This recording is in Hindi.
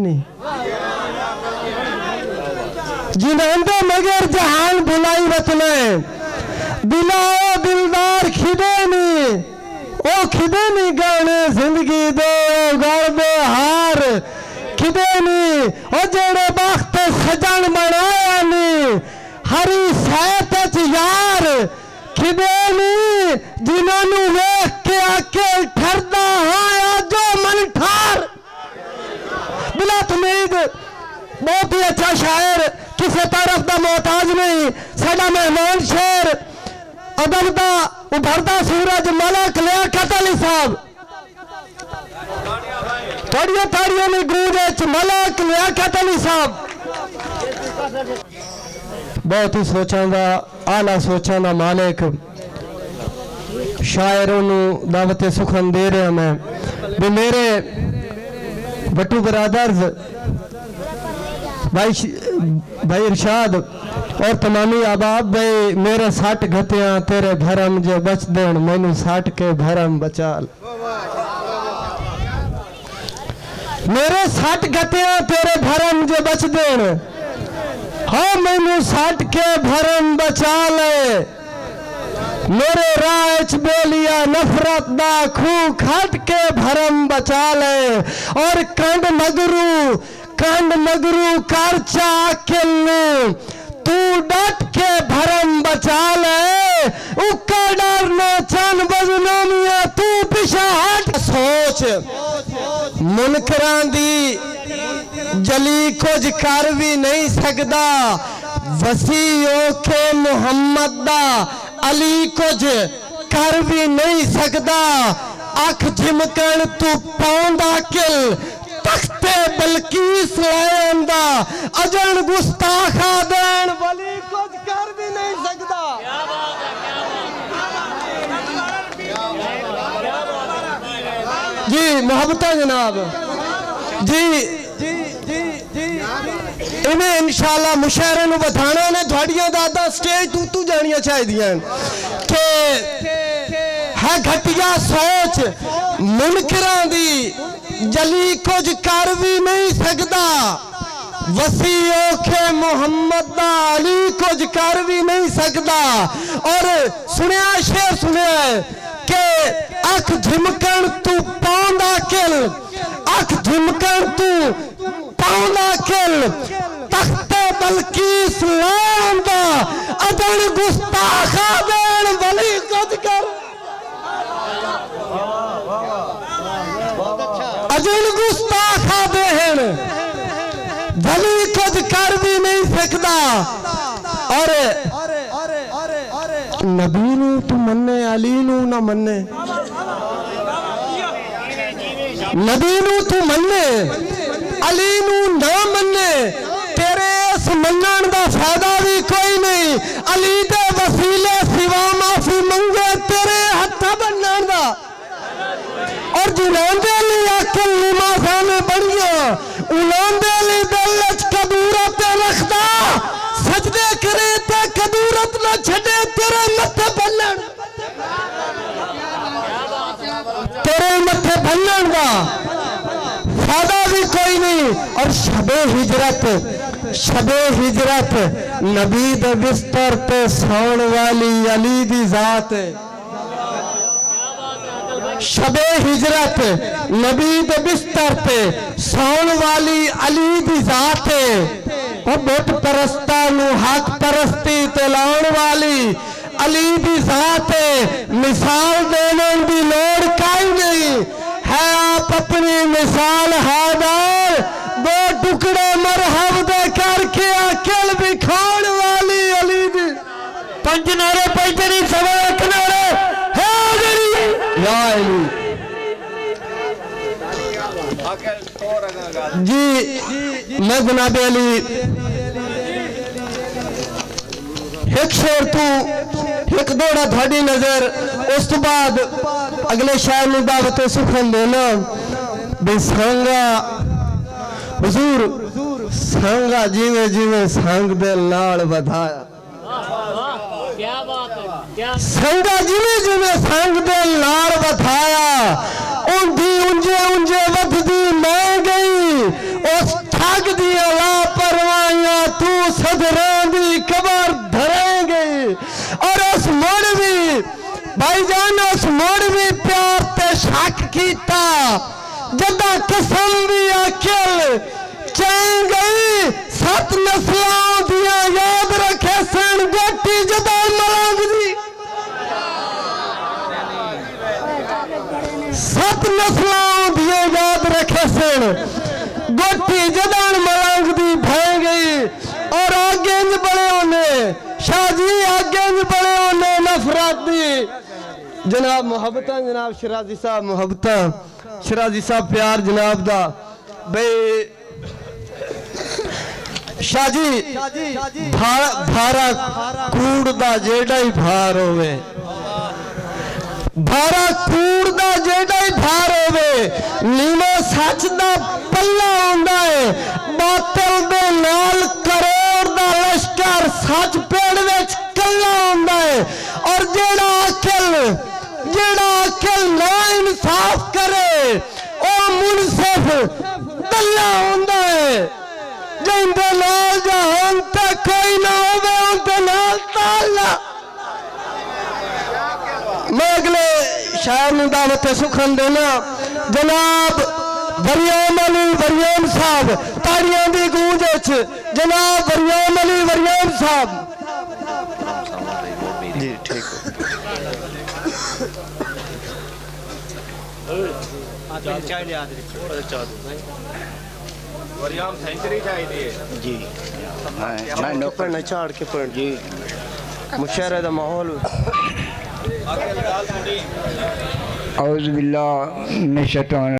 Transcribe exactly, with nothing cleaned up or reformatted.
नहीं जिन्हें मगर जहान बुलाई बतले दिलाओ दिलदार खिदे नहीं ओ खिदे नहीं गाने जिंदगी दे गाड़ दे हार खिदे नहीं ओ जेड़े वक्त सजन बनाया नहीं हरी सैत यार खिदे नहीं जिन्होंने वेख के अकेल ठरदा हाँ जो मन ठार बिला उम्मीद बहुत ही अच्छा शायर किसी तरफ का मोहताज नहीं साडा मेहमान शेर अदब का उभरता सूरज मलक लियाकत अली साहब थोड़िया थाड़ियों में गूंज मलक लियाकत अली साहब बहुत ही सोचा का आला सोचा का मालिक शायरों को दावत सुखन दे रहा मैं भी मेरे बट्टू बरादर्स भाई भाई इरशाद और तमामी आबाब भाई मेरे साठ घतियां तेरे भरम जे बच देन मैनू साठ के भरम बचाल मेरे साठ घतियां तेरे भरम जे बच देन हाँ मैनू साठ के भरम बचा ले मेरे राज बेलिया नफरत दा खू खट के भरम बचा ले और कंड मगरू कंड मगरू कर चाकिल तू डट के भरम बचा ले उका डर न चन बजनामिया तू पिछा हट सोच मुनकरां दी जली कुछ कर भी नहीं सकदा वसी ओखे मुहम्मद दा अली कुछ कर भी नहीं सकदा अख झिमकन तू पाउंदा किल तख्ते बलकीस लांदा अजन गुस्ताखा देन वली कुछ कर भी नहीं सकदा जी मोहब्बत जनाब जी जी जी जी इन्हें इंशाल्लाह मुशायरे नूं बताना ने थोड़ियां दादा स्टेज तू तू जानियां चाहिए के है घटिया सोच मुनकरां दी जली कुछ कर भी नहीं सकदा वसी ओखे मुहम्मद दा अली कुछ कर भी नहीं सकदा और सुनिया शेर सुनिया के अख झिमकन तू पाउंदा किल अख झिमकन तू पाउंदा किल तख्ते बलकीस लांदा अदन गुस्ताखा देन वली कुछ कर अजन गुस्ताखा देन वली कुछ कर भी नहीं सकदा और नबी नू तू मन्ने अली नू ना मन्ने नबी नू तू मन्ने अली नू ना मन्ने तेरे इस मनन दा फायदा भी कोई नहीं अली दे वसीले सिवा माफी मंगे तेरे हथ बनन दा और जिलांदे ली अकल निमाज़ा में बढ़िया उलांदे ली दिल च कदूरत रखदा सजदे करे ते कदूरत ना छड़े तेरे मथे बनन तेरे मथे बनन दा फायदा भी कोई नहीं और शबे हिजरत शबे हिजरत नबी दे बिस्तर पे सौन वाली अली दी जात शबे हिजरत नबी दे बिस्तर पे सौन वाली अली दी जात और बुत परस्ता नू हक परस्ती ते लाउण वाली अली दी जात मिसाल देने दी लोड़ काई नहीं है आप अपनी मिसाल हैदार दो टुकड़े मरहब दे करके अकेल भी खाण वाली अली दी पंज नारे पैतरी सवा एक नारे है अली या अली जी मैं जनाब अली एक शेर तू एक दौड़ा थोड़ी नजर उस तो बाद अगले शायर में दावत सुखन देना बेसांगा हुजूर सांगा जीवे जीवे सांग दे लाड़ बधाया क्या बात है क्या सांगा जीवे जीवे सांग दे लाड़ बधाया उंधी उंजे उंजे वधदी मैं गई उस भाईजान उस मोड़ भी प्यार ते शक कीता जदा कसम भी अकल चैन गई सत नस्लों दिया याद रखे सन गोटी जदा मलंग दी सत नस्लों दिया याद रखे सन गोटी जदान मलंग दी भय गई और आगे बड़े होने शाहजी आगे बड़े होने नफरत दी जनाब मोहब्बत जनाब शराजी साहब मोहब्बत शराजी साहब प्यार जनाब दा बे शाहजी भारा भारा कूड़ दा जेड़ा ही भार होवे भारा कूड़ दा जेड़ा ही भार होवे नीमा सच दा पल्ला होंदा है बातल दे नाल करोड़ दा लश्कर सच पेड़ विच कल्ला होंदा है और जेड़ा अकल जेड़ा अकल ना इंसाफ करे ओ मुनसिफ दल्ला होंदा है जिंदे नाल जहान ते कोई ना होवे उनते नाल ताला। मैं अगले शायर नूं दावत सुखन देना जनाब वरियाम अली वरियाम साहब ताड़ियां दी गूंज विच जनाब वरियाम अली वरियाम साहब जी ठीक वरियाम सेंचुरी चाहिए जी ना नो पढ़ना चाड़ के पढ़ जी मुशायरे दा माहौल औज़ु बिल्लाह मिनश शैतानिर